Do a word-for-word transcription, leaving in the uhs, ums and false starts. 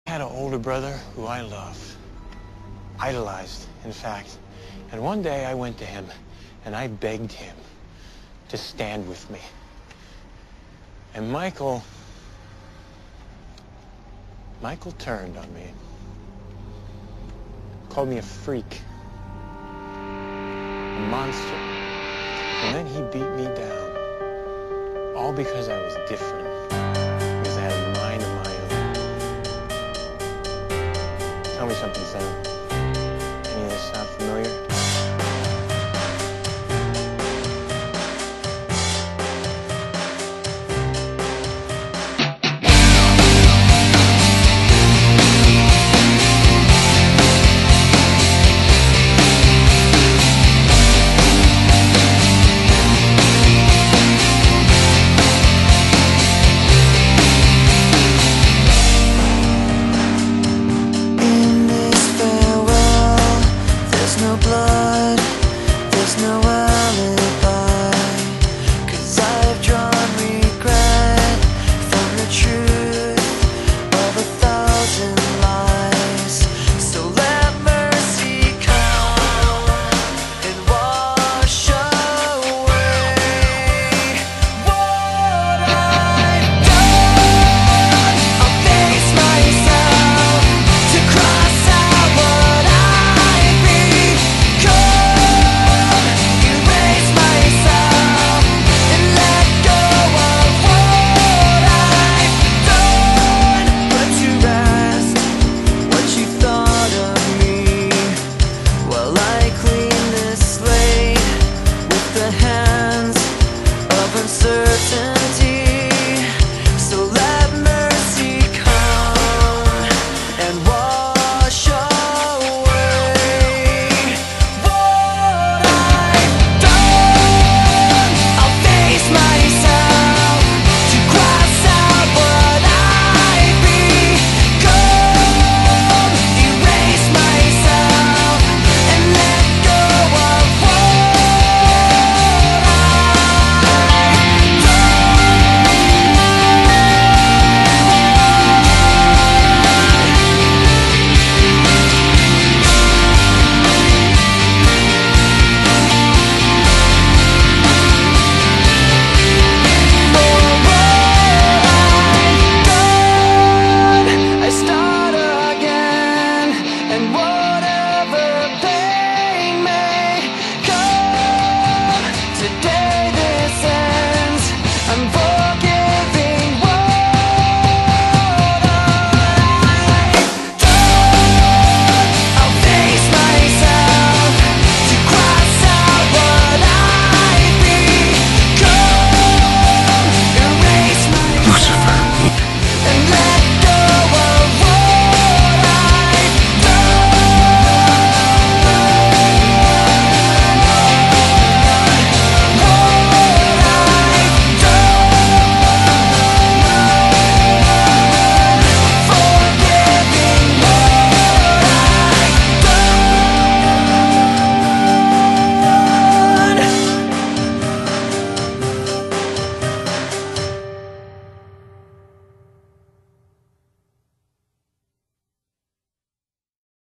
I had an older brother who I loved, idolized, in fact. And one day I went to him and I begged him to stand with me. And Michael, Michael turned on me, called me a freak, a monster, and then he beat me down, all because I was different, because I had a mind of my own. Tell me something, son.